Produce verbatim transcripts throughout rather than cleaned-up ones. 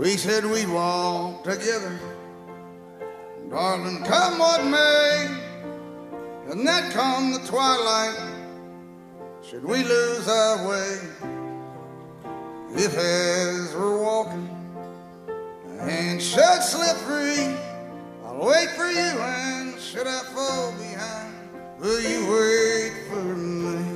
We said we'd walk together, darling, come what may. And then come the twilight, should we lose our way. If as we're walking, a hand should slip free, I'll wait for you, and should I fall behind, will you wait for me?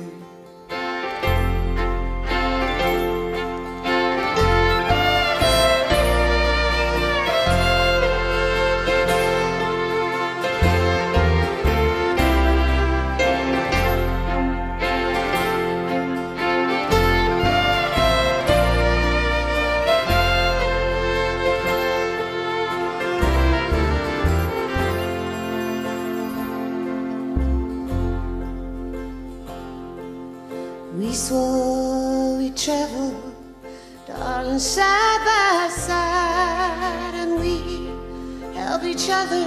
We swore we'd travel, darling, side by side, and we help each other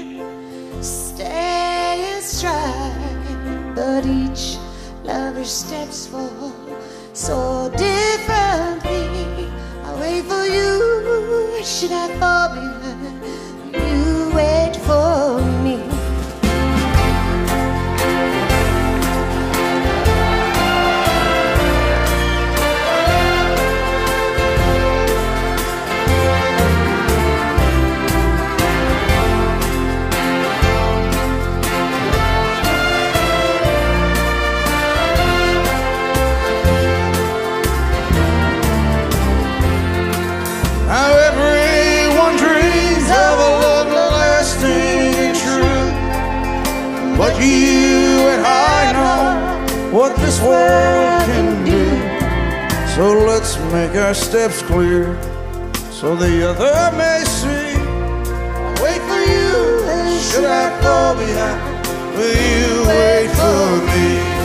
stay in stride. But each lover's steps fall so differently. I'll wait for you, should I fall behind, you wait for me. But you and I know what this world can do. So let's make our steps clear, so the other may see. I'll wait for you, should I fall behind, will you wait for me?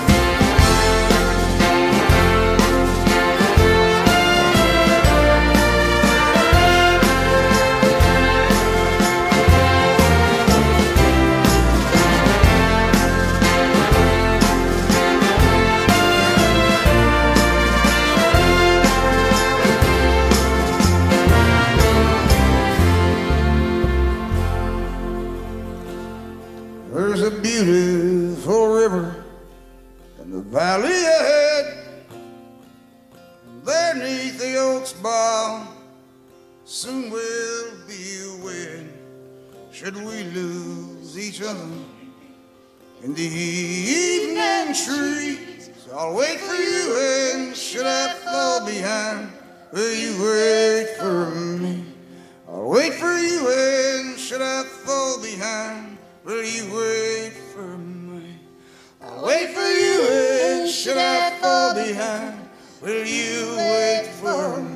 There's a beautiful river in the valley ahead, and there neath the oak's bough soon we'll be wed. Should we lose each other in the evening trees, I'll wait for you, and should I fall behind, will you wait for me? I'll wait for you, and should I fall behind, will you wait for me? I'll wait for you, and should I fall behind, will you wait for me?